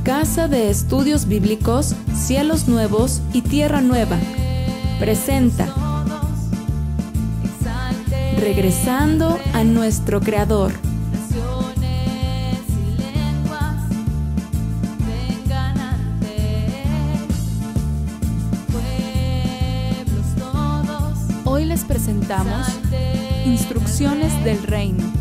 Casa de Estudios Bíblicos, Cielos Nuevos y Tierra Nueva presenta Regresando a nuestro Creador. Hoy les presentamos Instrucciones del Reino.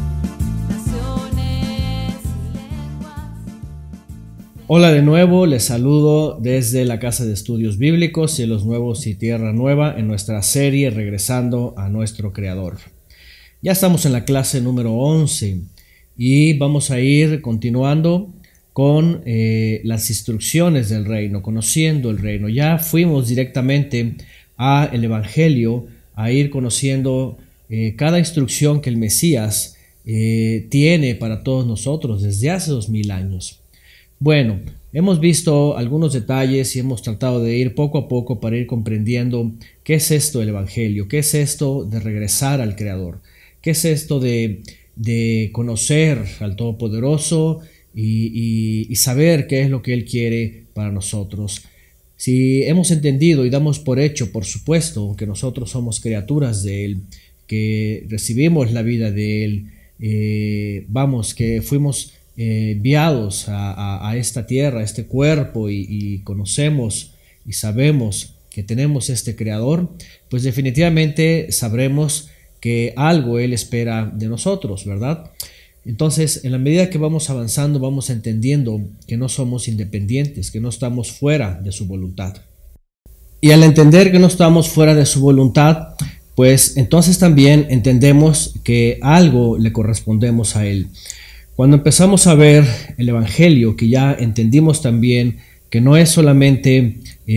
Hola de nuevo, les saludo desde la Casa de Estudios Bíblicos, Cielos Nuevos y Tierra Nueva en nuestra serie Regresando a nuestro Creador. Ya estamos en la clase número 11 y vamos a ir continuando con las instrucciones del reino, conociendo el reino. Ya fuimos directamente al Evangelio, a ir conociendo cada instrucción que el Mesías tiene para todos nosotros desde hace 2000 años. Bueno, hemos visto algunos detalles y hemos tratado de ir poco a poco para ir comprendiendo qué es esto del Evangelio, qué es esto de regresar al Creador, qué es esto de conocer al Todopoderoso y saber qué es lo que Él quiere para nosotros. Si hemos entendido y damos por hecho, por supuesto, que nosotros somos criaturas de Él, que recibimos la vida de Él, que fuimos enviados a esta tierra, a este cuerpo y conocemos y sabemos que tenemos este Creador, pues definitivamente sabremos que algo Él espera de nosotros, ¿verdad? Entonces, en la medida que vamos avanzando, vamos entendiendo que no somos independientes, que no estamos fuera de su voluntad. Y al entender que no estamos fuera de su voluntad, pues entonces también entendemos que algo le correspondemos a Él. Cuando empezamos a ver el Evangelio, que ya entendimos también que no es solamente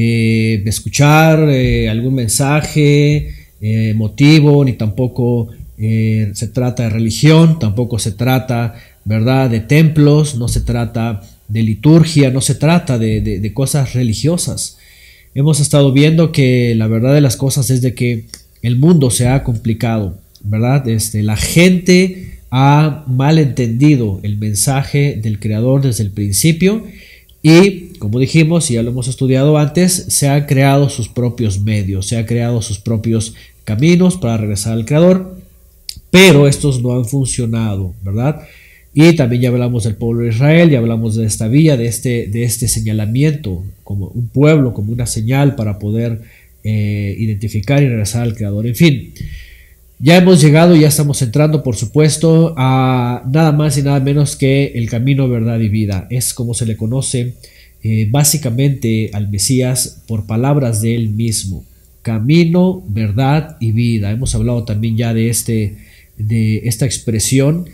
escuchar algún mensaje emotivo, ni tampoco se trata de religión, tampoco se trata, ¿verdad?, de templos, no se trata de liturgia, no se trata de cosas religiosas. Hemos estado viendo que la verdad de las cosas es de que el mundo se ha complicado, ¿verdad? La gente ha malentendido el mensaje del Creador desde el principio y, como dijimos y ya lo hemos estudiado antes, se han creado sus propios medios, se han creado sus propios caminos para regresar al Creador, pero estos no han funcionado, ¿verdad? Y también ya hablamos del pueblo de Israel, ya hablamos de esta vía, de este señalamiento como un pueblo, como una señal para poder identificar y regresar al Creador. En fin, ya hemos llegado, ya estamos entrando, por supuesto, a nada más y nada menos que el camino, verdad y vida. Es como se le conoce básicamente al Mesías por palabras de él mismo. Camino, verdad y vida. Hemos hablado también ya de esta expresión.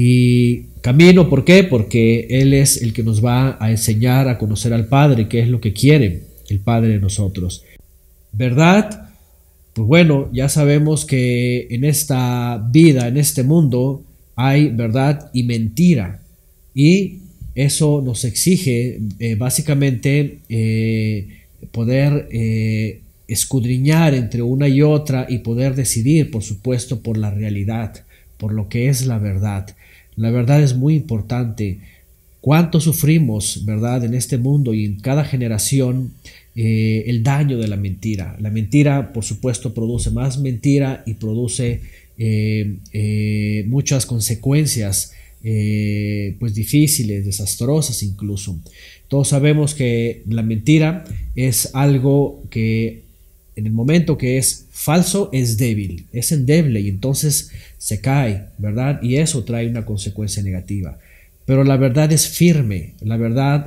Y camino, ¿por qué? Porque Él es el que nos va a enseñar a conocer al Padre, que es lo que quiere el Padre de nosotros. ¿Verdad? Pues bueno, ya sabemos que en esta vida, en este mundo, hay verdad y mentira. Y eso nos exige básicamente poder escudriñar entre una y otra y poder decidir, por supuesto, por la realidad, por lo que es la verdad. La verdad es muy importante. ¿Cuánto sufrimos, verdad, en este mundo y en cada generación el daño de la mentira? La mentira, por supuesto, produce más mentira y produce muchas consecuencias pues difíciles, desastrosas incluso. Todos sabemos que la mentira es algo que en el momento que es falso es débil, es endeble y entonces se cae, ¿verdad? Y eso trae una consecuencia negativa. Pero la verdad es firme, la verdad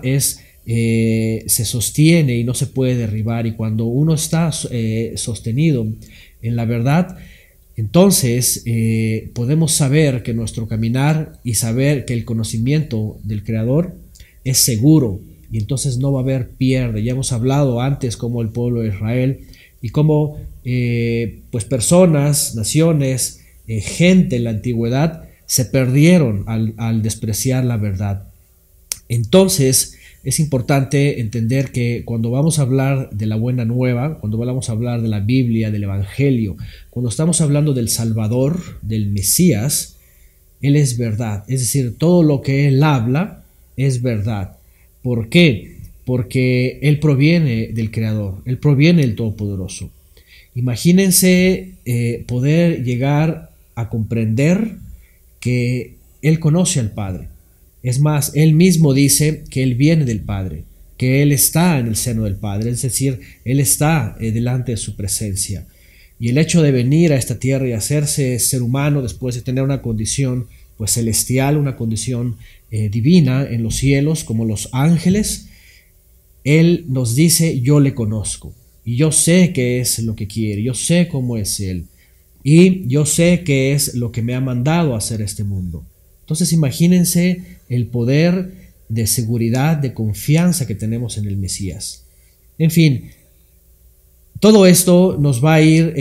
se sostiene y no se puede derribar. Y cuando uno está sostenido en la verdad, entonces podemos saber que nuestro caminar y saber que el conocimiento del Creador es seguro y entonces no va a haber pierde. Ya hemos hablado antes cómo el pueblo de Israel y cómo pues personas, naciones, gente en la antigüedad se perdieron al despreciar la verdad. Entonces es importante entender que cuando vamos a hablar de la buena nueva, cuando vamos a hablar de la Biblia, del Evangelio, cuando estamos hablando del Salvador, del Mesías, Él es verdad. Es decir, todo lo que Él habla es verdad. ¿Por qué? Porque Él proviene del Creador, Él proviene del Todopoderoso. Imagínense poder llegar a comprender que Él conoce al Padre. Es más, Él mismo dice que Él viene del Padre, que Él está en el seno del Padre, es decir, Él está delante de su presencia. Y el hecho de venir a esta tierra y hacerse ser humano después de tener una condición pues celestial, una condición divina en los cielos como los ángeles, Él nos dice: yo le conozco y yo sé qué es lo que quiere, yo sé cómo es Él y yo sé qué es lo que me ha mandado a hacer este mundo. Entonces imagínense el poder de seguridad, de confianza que tenemos en el Mesías. En fin, todo esto nos va a ir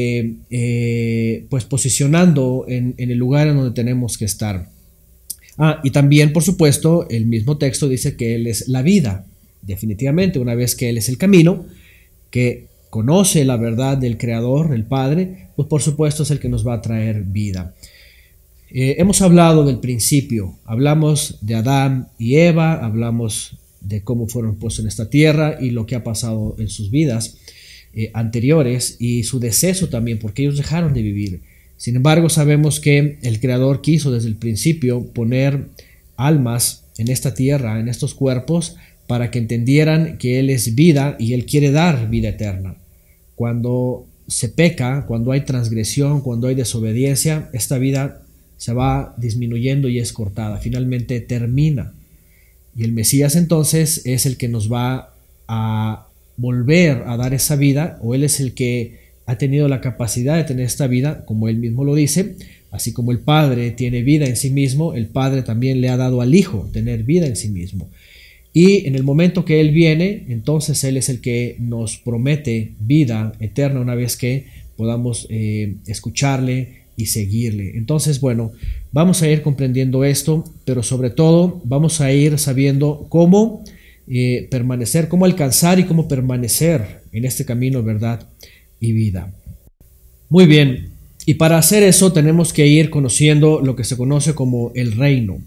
pues posicionando en el lugar en donde tenemos que estar. Y también, por supuesto, el mismo texto dice que Él es la vida. Definitivamente, una vez que Él es el camino, que conoce la verdad del Creador, el Padre, pues por supuesto es el que nos va a traer vida. Hemos hablado del principio, hablamos de Adán y Eva, hablamos de cómo fueron puestos en esta tierra y lo que ha pasado en sus vidas anteriores y su deceso también, porque ellos dejaron de vivir. Sin embargo, sabemos que el Creador quiso desde el principio poner almas en esta tierra, en estos cuerpos, para que entendieran que Él es vida y Él quiere dar vida eterna. Cuando se peca, cuando hay transgresión, cuando hay desobediencia, esta vida se va disminuyendo y es cortada, finalmente termina. Y el Mesías entonces es el que nos va a volver a dar esa vida, o Él es el que ha tenido la capacidad de tener esta vida, como Él mismo lo dice. Así como el Padre tiene vida en sí mismo, el Padre también le ha dado al Hijo tener vida en sí mismo. Y en el momento que Él viene, entonces Él es el que nos promete vida eterna una vez que podamos escucharle y seguirle. Entonces, bueno, vamos a ir comprendiendo esto, pero sobre todo vamos a ir sabiendo cómo permanecer, cómo alcanzar y cómo permanecer en este camino, verdad y vida. Muy bien, y para hacer eso tenemos que ir conociendo lo que se conoce como el reino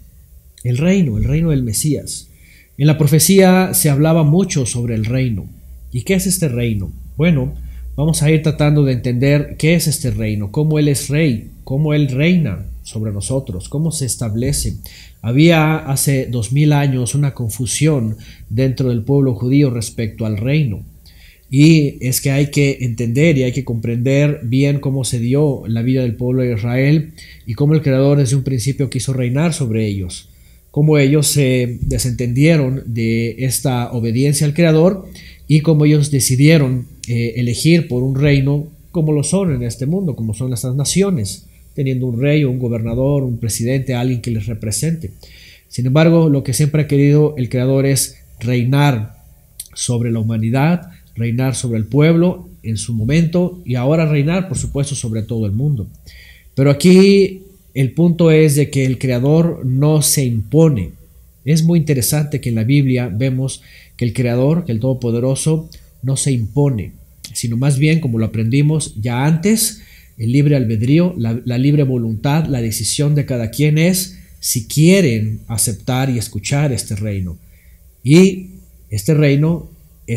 del Mesías. En la profecía se hablaba mucho sobre el reino. ¿Y qué es este reino? Bueno, vamos a ir tratando de entender qué es este reino, cómo Él es rey, cómo Él reina sobre nosotros, cómo se establece. Había hace 2000 años una confusión dentro del pueblo judío respecto al reino. Y es que hay que entender y hay que comprender bien cómo se dio la vida del pueblo de Israel y cómo el Creador desde un principio quiso reinar sobre ellos. Cómo ellos se desentendieron de esta obediencia al Creador y cómo ellos decidieron elegir por un reino como lo son en este mundo, como son estas naciones, teniendo un rey o un gobernador, un presidente, alguien que les represente. Sin embargo, lo que siempre ha querido el Creador es reinar sobre la humanidad, reinar sobre el pueblo en su momento y ahora reinar, por supuesto, sobre todo el mundo. Pero aquí el punto es de que el Creador no se impone. Es muy interesante que en la Biblia vemos que el Creador, que el Todopoderoso, no se impone, sino más bien, como lo aprendimos ya antes, el libre albedrío, la libre voluntad, la decisión de cada quien es si quieren aceptar y escuchar este reino. Y este reino,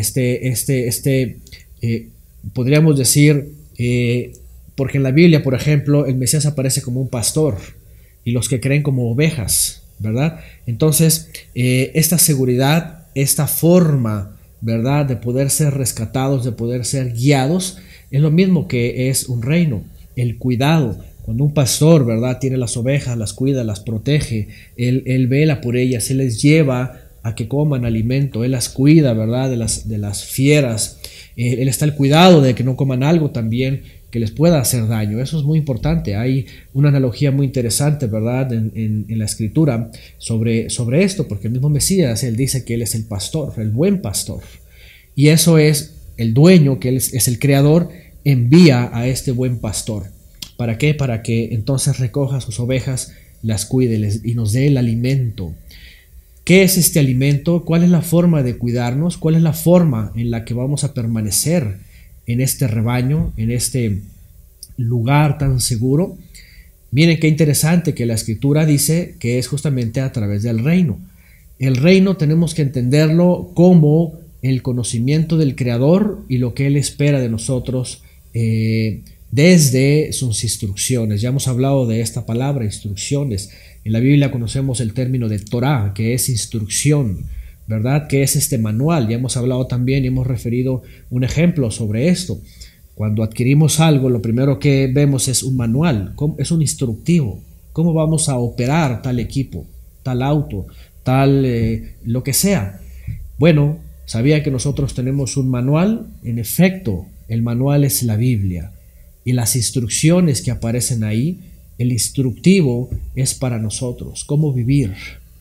podríamos decir, porque en la Biblia, por ejemplo, el Mesías aparece como un pastor y los que creen como ovejas, ¿verdad? Entonces, esta seguridad, esta forma, ¿verdad?, de poder ser rescatados, de poder ser guiados, es lo mismo que es un reino, el cuidado. Cuando un pastor, ¿verdad?, tiene las ovejas, las cuida, las protege, él vela por ellas, él les lleva a que coman alimento, él las cuida, ¿verdad?, de las fieras, él está al cuidado de que no coman algo también que les pueda hacer daño. Eso es muy importante. Hay una analogía muy interesante, ¿verdad?, en la escritura sobre esto, porque el mismo Mesías, él dice que él es el pastor, el buen pastor. Y eso es el dueño, que él es el creador, envía a este buen pastor. ¿Para qué? Para que entonces recoja sus ovejas, las cuide y nos dé el alimento. ¿Qué es este alimento? ¿Cuál es la forma de cuidarnos? ¿Cuál es la forma en la que vamos a permanecer en este rebaño, en este lugar tan seguro? Miren qué interesante que la escritura dice que es justamente a través del reino. El reino tenemos que entenderlo como el conocimiento del Creador y lo que Él espera de nosotros desde sus instrucciones. Ya hemos hablado de esta palabra, instrucciones. En la Biblia conocemos el término de Torah, que es instrucción, ¿verdad? Que es este manual. Ya hemos hablado también y hemos referido un ejemplo sobre esto. Cuando adquirimos algo, lo primero que vemos es un manual, es un instructivo. ¿Cómo vamos a operar tal equipo, tal auto, tal lo que sea? Bueno, ¿sabía que nosotros tenemos un manual? En efecto, el manual es la Biblia. Y las instrucciones que aparecen ahí, el instructivo es para nosotros. Cómo vivir,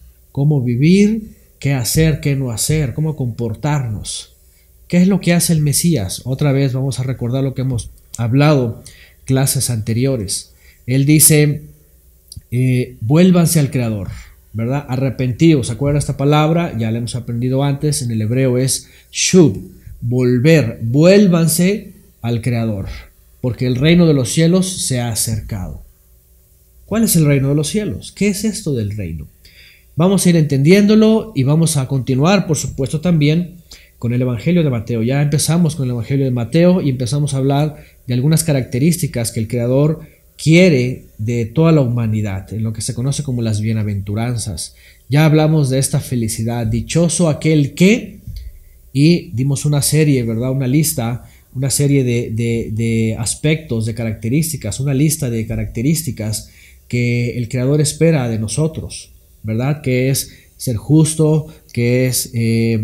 qué hacer, qué no hacer, cómo comportarnos. ¿Qué es lo que hace el Mesías? Otra vez vamos a recordar lo que hemos hablado clases anteriores. Él dice, vuélvanse al Creador, ¿verdad? Arrepentidos. ¿Se acuerdan esta palabra? Ya la hemos aprendido antes. En el hebreo es shub, volver. Vuélvanse al Creador, porque el reino de los cielos se ha acercado. ¿Cuál es el reino de los cielos? ¿Qué es esto del reino? Vamos a ir entendiéndolo y vamos a continuar, por supuesto, también con el Evangelio de Mateo. Ya empezamos con el Evangelio de Mateo y empezamos a hablar de algunas características que el Creador quiere de toda la humanidad, en lo que se conoce como las bienaventuranzas. Ya hablamos de esta felicidad, dichoso aquel que, y dimos una serie, ¿verdad? Una lista, una serie de aspectos, de características, una lista de características que el Creador espera de nosotros, ¿verdad? Que es ser justo, que es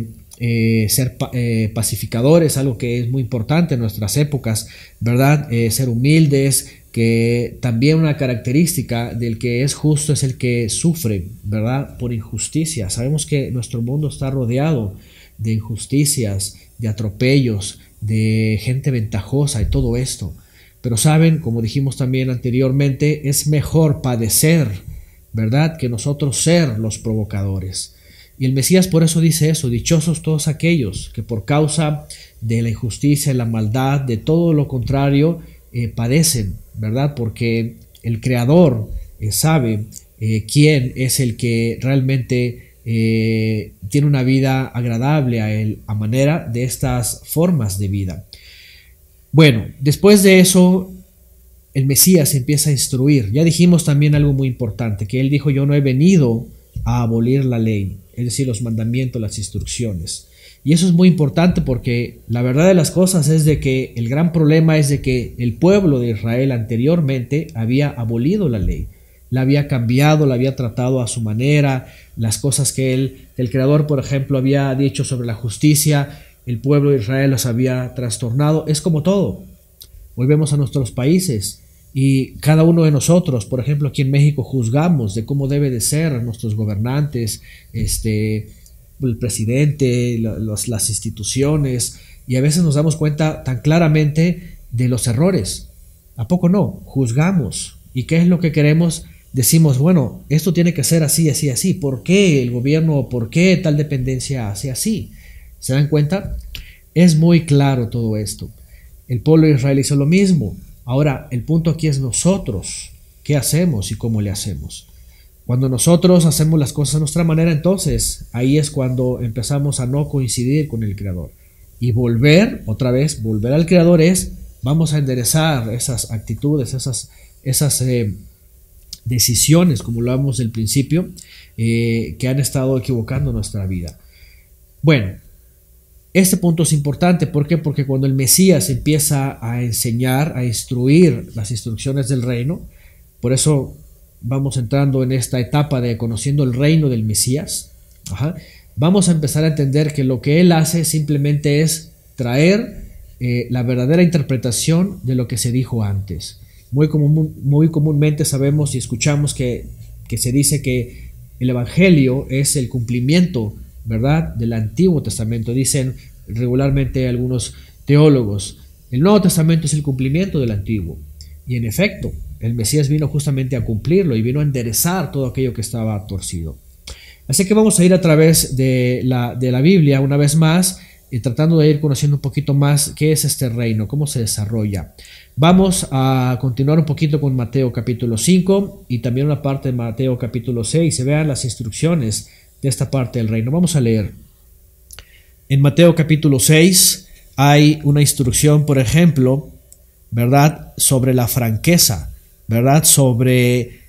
ser pacificadores, algo que es muy importante en nuestras épocas, ¿verdad? Ser humildes, que también una característica del que es justo es el que sufre, ¿verdad? Por injusticia. Sabemos que nuestro mundo está rodeado de injusticias, de atropellos, de gente ventajosa y todo esto. Pero saben, como dijimos también anteriormente, es mejor padecer, ¿verdad?, que nosotros ser los provocadores. Y el Mesías por eso dice eso: dichosos todos aquellos que por causa de la injusticia, la maldad, de todo lo contrario, padecen, ¿verdad? Porque el Creador sabe quién es el que realmente tiene una vida agradable a él, a manera de estas formas de vida. Bueno, después de eso, el Mesías empieza a instruir. Ya dijimos también algo muy importante, que él dijo: yo no he venido a abolir la ley, es decir, los mandamientos, las instrucciones. Y eso es muy importante porque la verdad de las cosas es de que el gran problema es de que el pueblo de Israel anteriormente había abolido la ley, la había cambiado, la había tratado a su manera, las cosas que el Creador, por ejemplo, había dicho sobre la justicia, el pueblo de Israel las había trastornado. Es como todo. Volvemos a nuestros países y cada uno de nosotros, por ejemplo, aquí en México, juzgamos de cómo debe de ser nuestros gobernantes, el presidente, las instituciones, y a veces nos damos cuenta tan claramente de los errores. ¿A poco no? Juzgamos. ¿Y qué es lo que queremos? Decimos, bueno, esto tiene que ser así, así, así. ¿Por qué el gobierno, por qué tal dependencia hace así? ¿Se dan cuenta? Es muy claro todo esto. El pueblo de Israel hizo lo mismo. Ahora, el punto aquí es nosotros. ¿Qué hacemos y cómo le hacemos? Cuando nosotros hacemos las cosas a nuestra manera, entonces ahí es cuando empezamos a no coincidir con el Creador. Y volver, otra vez, volver al Creador es, vamos a enderezar esas actitudes, esas decisiones, como lo hablamos del principio, que han estado equivocando nuestra vida. Bueno, este punto es importante. ¿Por qué? Porque cuando el Mesías empieza a enseñar, a instruir las instrucciones del reino, por eso vamos entrando en esta etapa de conociendo el reino del Mesías, vamos a empezar a entender que lo que él hace simplemente es traer la verdadera interpretación de lo que se dijo antes. Muy comúnmente sabemos y escuchamos que se dice que el Evangelio es el cumplimiento, ¿verdad?, del Antiguo Testamento. Dicen regularmente algunos teólogos, el Nuevo Testamento es el cumplimiento del Antiguo. Y en efecto, el Mesías vino justamente a cumplirlo y vino a enderezar todo aquello que estaba torcido. Así que vamos a ir a través de la Biblia una vez más, tratando de ir conociendo un poquito más qué es este reino, cómo se desarrolla. Vamos a continuar un poquito con Mateo capítulo 5 y también una parte de Mateo capítulo 6. Se vean las instrucciones de esta parte del reino. Vamos a leer. En Mateo capítulo 6 hay una instrucción, por ejemplo, ¿verdad?, sobre la franqueza, ¿verdad?, sobre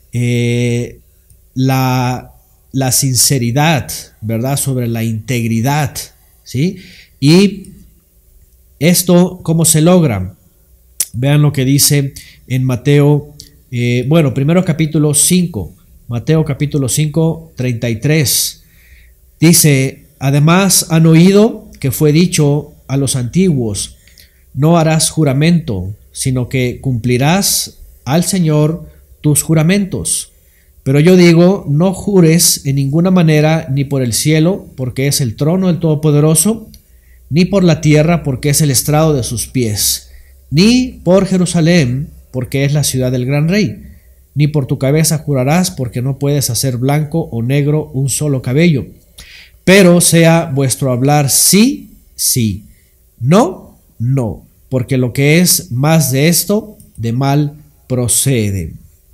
la sinceridad, ¿verdad?, sobre la integridad, ¿sí? Y esto, ¿cómo se logra? Vean lo que dice en Mateo, primero capítulo 5, Mateo capítulo 5, 33. Dice: además han oído que fue dicho a los antiguos, no harás juramento, sino que cumplirás al Señor tus juramentos. Pero yo digo, no jures en ninguna manera, ni por el cielo, porque es el trono del Todopoderoso, ni por la tierra, porque es el estrado de sus pies, ni por Jerusalén, porque es la ciudad del gran rey, ni por tu cabeza jurarás, porque no puedes hacer blanco o negro un solo cabello. Pero sea vuestro hablar sí, sí, no, no, porque lo que es más de esto, de mal procede.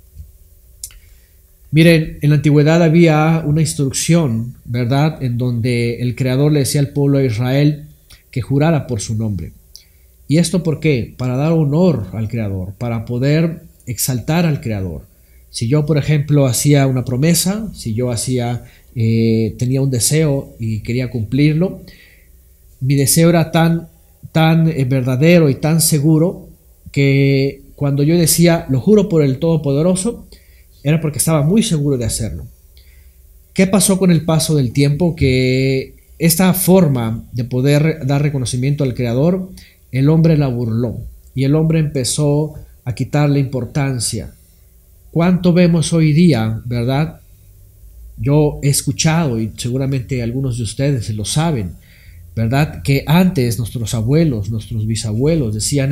Miren, en la antigüedad había una instrucción, ¿verdad?, en donde el Creador le decía al pueblo de Israel que jurara por su nombre. ¿Y esto por qué? Para dar honor al Creador, para poder exaltar al Creador. Si yo, por ejemplo, hacía una promesa, si yo tenía un deseo y quería cumplirlo, mi deseo era tan verdadero y tan seguro que cuando yo decía, lo juro por el Todopoderoso, era porque estaba muy seguro de hacerlo. ¿Qué pasó con el paso del tiempo? Que esta forma de poder dar reconocimiento al Creador, el hombre la burló y el hombre empezó a quitarle importancia. ¿Cuánto vemos hoy día, verdad? Yo he escuchado, y seguramente algunos de ustedes lo saben, ¿verdad?, que antes nuestros abuelos, nuestros bisabuelos decían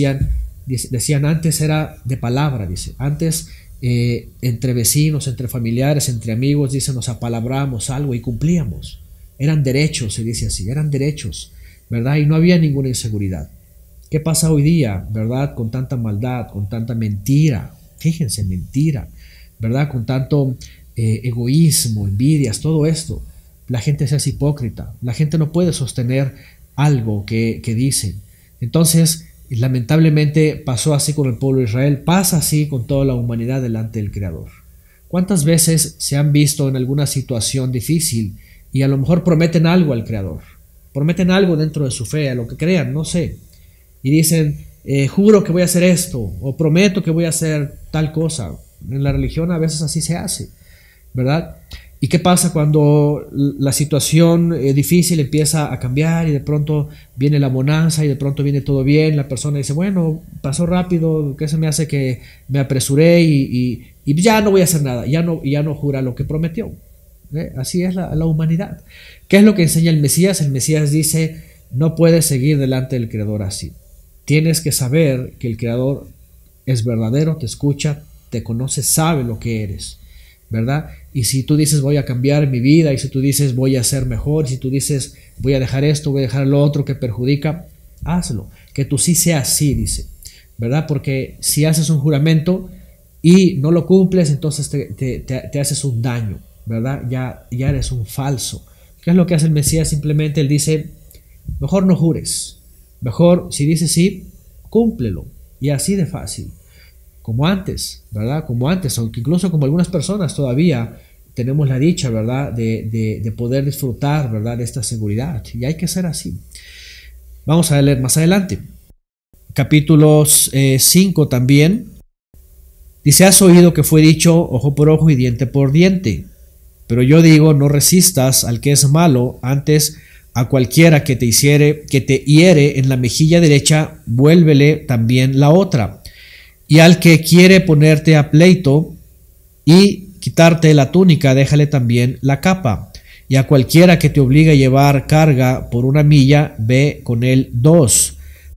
antes era de palabra, dice, antes entre vecinos, entre familiares, entre amigos, dice, nos apalabramos algo y cumplíamos. Eran derechos, se dice así, eran derechos, ¿verdad? Y no había ninguna inseguridad. ¿Qué pasa hoy día, verdad? Con tanta maldad, con tanta mentira, fíjense, mentira, ¿verdad? Con tanto egoísmo, envidias, todo esto. La gente se hace hipócrita, la gente no puede sostener algo que dice. Entonces, lamentablemente pasó así con el pueblo de Israel, pasa así con toda la humanidad delante del Creador. ¿Cuántas veces se han visto en alguna situación difícil y a lo mejor prometen algo al Creador? Prometen algo dentro de su fe, a lo que crean, no sé. Y dicen, juro que voy a hacer esto, o prometo que voy a hacer tal cosa. En la religión a veces así se hace, ¿verdad? ¿Y qué pasa cuando la situación difícil empieza a cambiar y de pronto viene la bonanza y de pronto viene todo bien? La persona dice, bueno, pasó rápido, ¿qué se me hace que me apresuré y ya no voy a hacer nada? Ya no jura lo que prometió. Así es la humanidad. ¿Qué es lo que enseña el Mesías? El Mesías dice, no puedes seguir delante del Creador así. Tienes que saber que el Creador es verdadero, te escucha, te conoce, sabe lo que eres, ¿verdad? Y si tú dices voy a cambiar mi vida, y si tú dices voy a ser mejor, y si tú dices voy a dejar esto, voy a dejar lo otro que perjudica, hazlo, que tú sí seas así, dice, ¿verdad? Porque si haces un juramento y no lo cumples, entonces te haces un daño, ¿verdad? Ya eres un falso. ¿Qué es lo que hace el Mesías? Simplemente él dice, mejor no jures, mejor si dices sí, cúmplelo, y así de fácil. Como antes, ¿verdad? Como antes, aunque incluso como algunas personas todavía tenemos la dicha, ¿verdad? De poder disfrutar, ¿verdad? De esta seguridad. Y hay que ser así. Vamos a leer más adelante. Capítulos 5 también. Dice, has oído que fue dicho ojo por ojo y diente por diente. Pero yo digo, no resistas al que es malo, antes a cualquiera que te hiere en la mejilla derecha, vuélvele también la otra. Y al que quiere ponerte a pleito y quitarte la túnica, déjale también la capa. Y a cualquiera que te obligue a llevar carga por 1 milla, ve con él 2.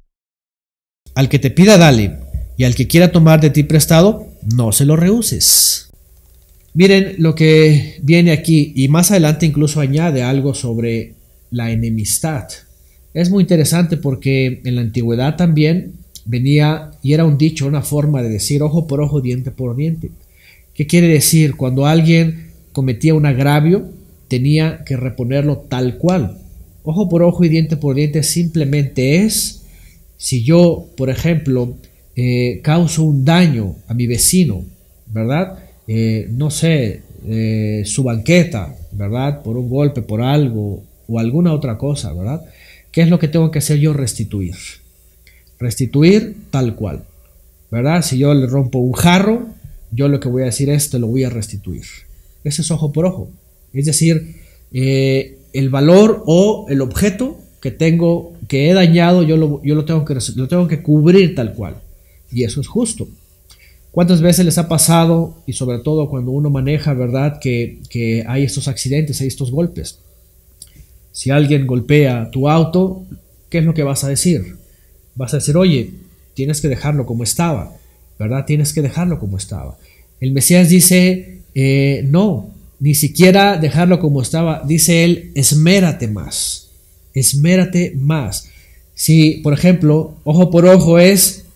Al que te pida, dale, y al que quiera tomar de ti prestado, no se lo rehuses. Miren lo que viene aquí, y más adelante incluso añade algo sobre la enemistad. Es muy interesante porque en la antigüedad también venía y era un dicho, una forma de decir ojo por ojo, diente por diente. ¿Qué quiere decir? Cuando alguien cometía un agravio, tenía que reponerlo tal cual. Ojo por ojo y diente por diente simplemente es si yo, por ejemplo, causo un daño a mi vecino, ¿verdad? No sé, su banqueta, ¿verdad? Por un golpe, por algo o alguna otra cosa, ¿verdad? ¿Qué es lo que tengo que hacer yo? Restituir. Restituir tal cual, ¿verdad? Si yo le rompo un jarro, yo lo que voy a decir es, te lo voy a restituir. Ese es ojo por ojo. Es decir, el valor o el objeto que he dañado, yo lo tengo que cubrir tal cual. Y eso es justo. ¿Cuántas veces les ha pasado, y sobre todo cuando uno maneja, ¿verdad?, que hay estos accidentes, hay estos golpes? Si alguien golpea tu auto, ¿qué es lo que vas a decir? Vas a decir, oye, tienes que dejarlo como estaba, ¿verdad? Tienes que dejarlo como estaba. El Mesías dice, no, ni siquiera dejarlo como estaba. Dice él, esmérate más, esmérate más. Si, por ejemplo, ojo por ojo es,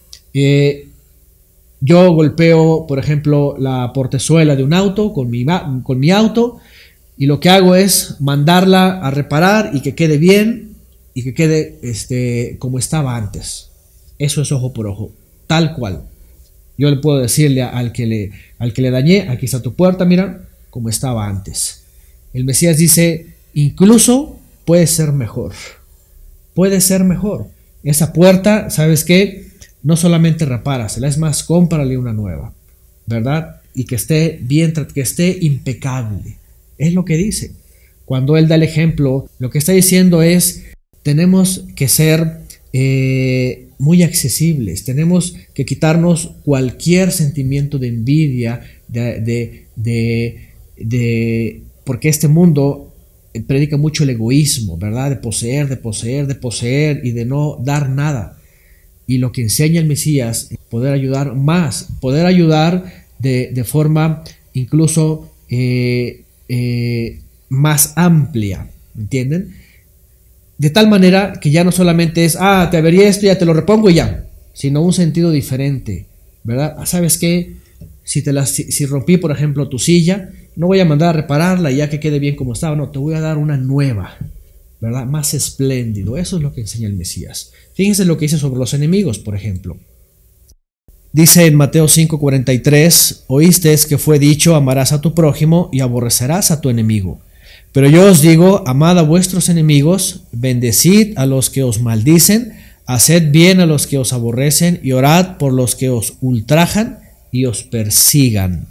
yo golpeo, por ejemplo, la portezuela de un auto con mi auto, y lo que hago es mandarla a reparar y que quede bien y que quede como estaba antes. Eso es ojo por ojo, tal cual. Yo le puedo decirle al que le dañé, aquí está tu puerta, mira, como estaba antes. El Mesías dice, incluso puede ser mejor. Puede ser mejor. Esa puerta, ¿sabes qué? No solamente repárasela, es más, cómprale una nueva, ¿verdad? Y que esté bien, que esté impecable. Es lo que dice. Cuando él da el ejemplo, lo que está diciendo es, tenemos que ser muy accesibles, tenemos que quitarnos cualquier sentimiento de envidia, porque este mundo predica mucho el egoísmo, ¿verdad? De poseer y de no dar nada. Y lo que enseña el Mesías es poder ayudar más, poder ayudar de forma incluso más amplia, ¿entienden? De tal manera que ya no solamente es, te avería esto, ya te lo repongo y ya, sino un sentido diferente, ¿verdad? ¿Sabes qué? Si rompí, por ejemplo, tu silla, no voy a mandar a repararla ya que quede bien como estaba, no, te voy a dar una nueva, ¿verdad? Más espléndido. Eso es lo que enseña el Mesías. Fíjense lo que dice sobre los enemigos, por ejemplo. Dice en Mateo 5:43, oísteis que fue dicho, amarás a tu prójimo y aborrecerás a tu enemigo. Pero yo os digo, amad a vuestros enemigos, bendecid a los que os maldicen, haced bien a los que os aborrecen y orad por los que os ultrajan y os persigan.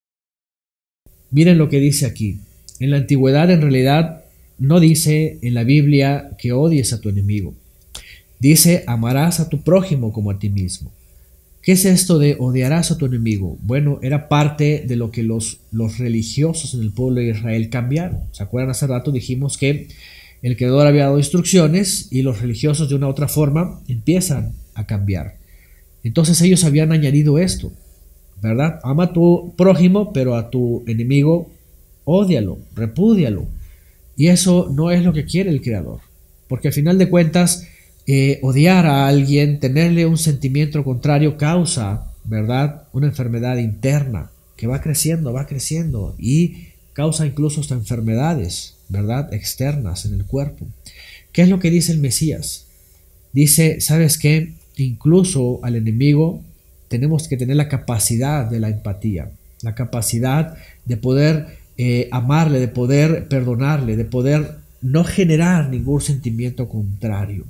Miren lo que dice aquí. En la antigüedad, en realidad, no dice en la Biblia que odies a tu enemigo. Dice, amarás a tu prójimo como a ti mismo. ¿Qué es esto de odiarás a tu enemigo? Bueno, era parte de lo que los religiosos en el pueblo de Israel cambiaron. ¿Se acuerdan? Hace rato dijimos que el Creador había dado instrucciones y los religiosos de una u otra forma empiezan a cambiar. Entonces ellos habían añadido esto, ¿verdad? Ama a tu prójimo, pero a tu enemigo ódialo, repúdialo. Y eso no es lo que quiere el Creador, porque al final de cuentas odiar a alguien, tenerle un sentimiento contrario causa, ¿verdad?, una enfermedad interna que va creciendo y causa incluso hasta enfermedades, ¿verdad?, externas en el cuerpo. ¿Qué es lo que dice el Mesías? Dice, ¿sabes qué? Incluso al enemigo tenemos que tener la capacidad de la empatía, la capacidad de poder amarle, de poder perdonarle, de poder no generar ningún sentimiento contrario.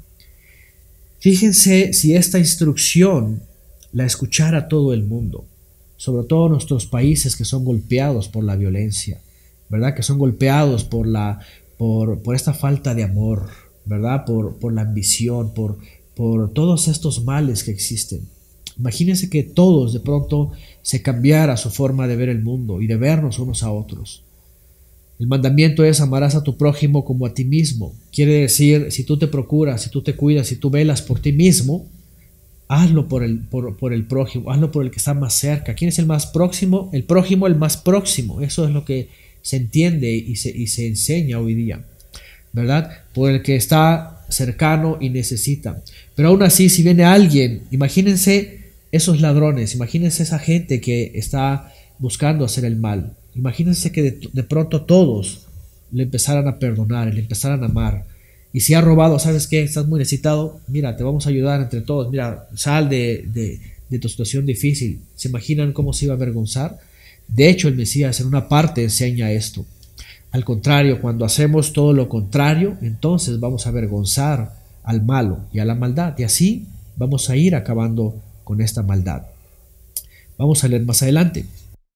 Fíjense si esta instrucción la escuchara todo el mundo, sobre todo nuestros países que son golpeados por la violencia, ¿verdad? Que son golpeados por esta falta de amor, ¿verdad? Por la ambición, por todos estos males que existen. Imagínense que todos de pronto se cambiara su forma de ver el mundo y de vernos unos a otros. El mandamiento es amarás a tu prójimo como a ti mismo. Quiere decir, si tú te procuras, si tú te cuidas, si tú velas por ti mismo, hazlo por el prójimo, hazlo por el que está más cerca. ¿Quién es el más próximo? El prójimo, el más próximo. Eso es lo que se entiende y se enseña hoy día, ¿verdad? Por el que está cercano y necesita. Pero aún así, si viene alguien, imagínense esos ladrones, imagínense esa gente que está buscando hacer el mal. Imagínense que de pronto todos le empezaran a perdonar, le empezaran a amar. Y si ha robado, ¿sabes qué? Estás muy necesitado, mira, te vamos a ayudar entre todos, mira, sal de tu situación difícil. ¿Se imaginan cómo se iba a avergonzar? De hecho, el Mesías en una parte enseña esto. Al contrario, cuando hacemos todo lo contrario, entonces vamos a avergonzar al malo y a la maldad, y así vamos a ir acabando con esta maldad. Vamos a leer más adelante.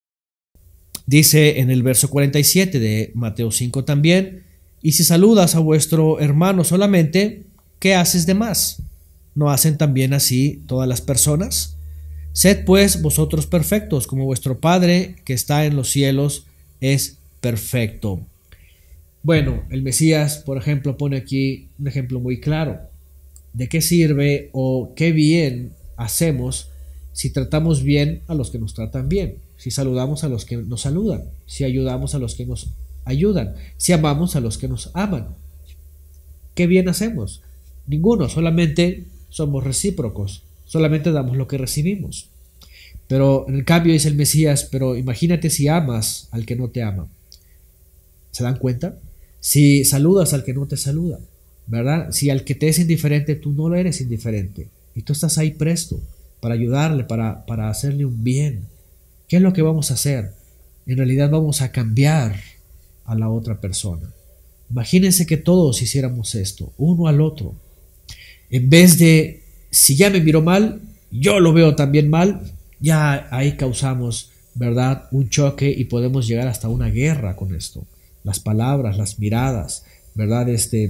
Dice en el verso 47 de Mateo 5 también: y si saludas a vuestro hermano solamente, ¿qué haces de más? ¿No hacen también así todas las personas? Sed pues vosotros perfectos, como vuestro Padre que está en los cielos es perfecto. Bueno, el Mesías, por ejemplo, pone aquí un ejemplo muy claro. ¿De qué sirve o qué bien hacemos si tratamos bien a los que nos tratan bien? Si saludamos a los que nos saludan, si ayudamos a los que nos ayudan, si amamos a los que nos aman. ¿Qué bien hacemos? Ninguno, solamente somos recíprocos, solamente damos lo que recibimos. Pero en el cambio dice el Mesías, pero imagínate si amas al que no te ama. ¿Se dan cuenta? Si saludas al que no te saluda, ¿verdad? Si al que te es indiferente, tú no lo eres indiferente. Y tú estás ahí presto para ayudarle, para hacerle un bien. ¿Qué es lo que vamos a hacer? En realidad vamos a cambiar a la otra persona. Imagínense que todos hiciéramos esto, uno al otro. En vez de, si ya me miró mal, yo lo veo también mal, ya ahí causamos, ¿verdad?, un choque y podemos llegar hasta una guerra con esto. Las palabras, las miradas, ¿verdad?,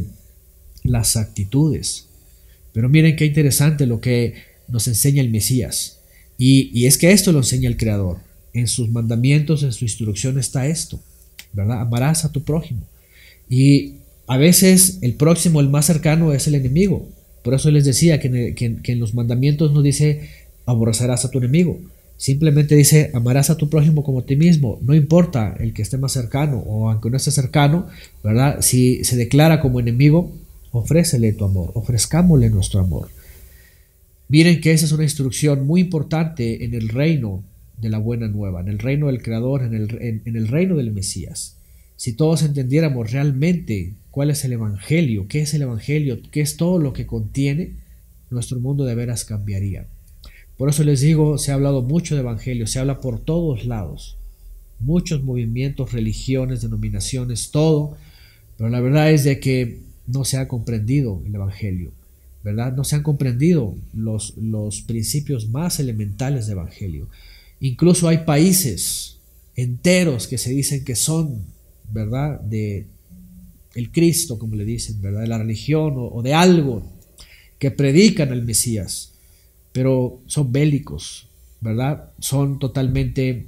las actitudes. Pero miren qué interesante lo que nos enseña el Mesías. Y es que esto lo enseña el Creador. En sus mandamientos, en su instrucción está esto, ¿verdad? Amarás a tu prójimo. Y a veces el próximo, el más cercano, es el enemigo. Por eso les decía que en los mandamientos no dice aborrecerás a tu enemigo. Simplemente dice amarás a tu prójimo como a ti mismo. No importa el que esté más cercano o aunque no esté cercano, ¿verdad? Si se declara como enemigo, ofrécele tu amor, ofrezcámosle nuestro amor. Miren que esa es una instrucción muy importante en el reino de la buena nueva, en el reino del Creador, en el reino del Mesías. Si todos entendiéramos realmente cuál es el Evangelio, qué es el Evangelio, qué es todo lo que contiene, nuestro mundo de veras cambiaría. Por eso les digo, se ha hablado mucho de Evangelio, se habla por todos lados, muchos movimientos, religiones, denominaciones, todo, pero la verdad es de que no se ha comprendido el Evangelio, ¿verdad? No se han comprendido los principios más elementales del Evangelio. Incluso hay países enteros que se dicen que son, ¿verdad?, de el Cristo, como le dicen, ¿verdad?, de la religión o de algo, que predican al Mesías, pero son bélicos, ¿verdad? Son totalmente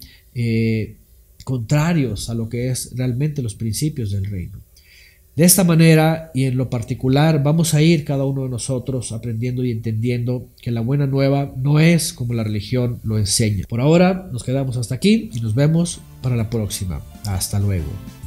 contrarios a lo que es realmente los principios del reino. De esta manera y en lo particular vamos a ir cada uno de nosotros aprendiendo y entendiendo que la buena nueva no es como la religión lo enseña. Por ahora nos quedamos hasta aquí y nos vemos para la próxima. Hasta luego.